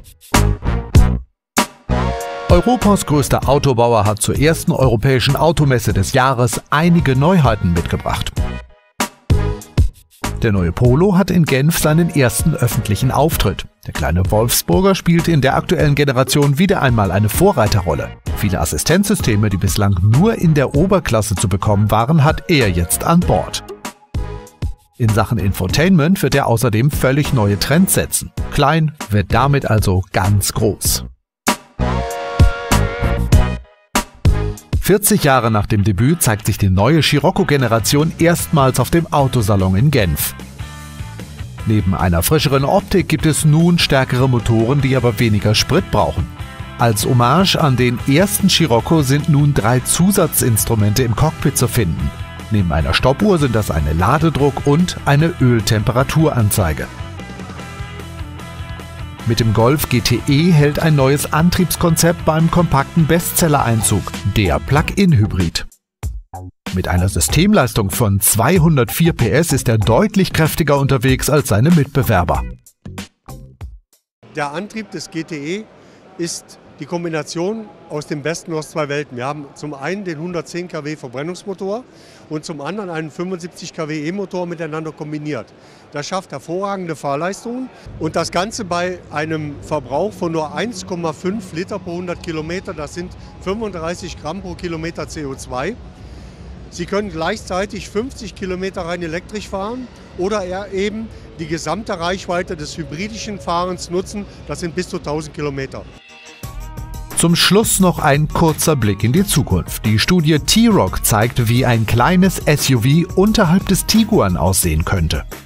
Europas größter Autobauer hat zur ersten europäischen Automesse des Jahres einige Neuheiten mitgebracht. Der neue Polo hat in Genf seinen ersten öffentlichen Auftritt. Der kleine Wolfsburger spielt in der aktuellen Generation wieder einmal eine Vorreiterrolle. Viele Assistenzsysteme, die bislang nur in der Oberklasse zu bekommen waren, hat er jetzt an Bord. In Sachen Infotainment wird er außerdem völlig neue Trends setzen. Klein wird damit also ganz groß. 40 Jahre nach dem Debüt zeigt sich die neue Scirocco-Generation erstmals auf dem Autosalon in Genf. Neben einer frischeren Optik gibt es nun stärkere Motoren, die aber weniger Sprit brauchen. Als Hommage an den ersten Scirocco sind nun 3 Zusatzinstrumente im Cockpit zu finden. Neben einer Stoppuhr sind das eine Ladedruck- und eine Öltemperaturanzeige. Mit dem Golf GTE hält ein neues Antriebskonzept beim kompakten Bestseller Einzug, der Plug-in-Hybrid. Mit einer Systemleistung von 204 PS ist er deutlich kräftiger unterwegs als seine Mitbewerber. Der Antrieb des GTE ist die Kombination aus dem Besten aus 2 Welten. Wir haben zum einen den 110 kW Verbrennungsmotor und zum anderen einen 75 kW E-Motor miteinander kombiniert. Das schafft hervorragende Fahrleistungen und das Ganze bei einem Verbrauch von nur 1,5 Liter pro 100 Kilometer. Das sind 35 Gramm pro Kilometer CO2. Sie können gleichzeitig 50 Kilometer rein elektrisch fahren oder eben die gesamte Reichweite des hybridischen Fahrens nutzen. Das sind bis zu 1000 Kilometer. Zum Schluss noch ein kurzer Blick in die Zukunft. Die Studie T-Roc zeigt, wie ein kleines SUV unterhalb des Tiguan aussehen könnte.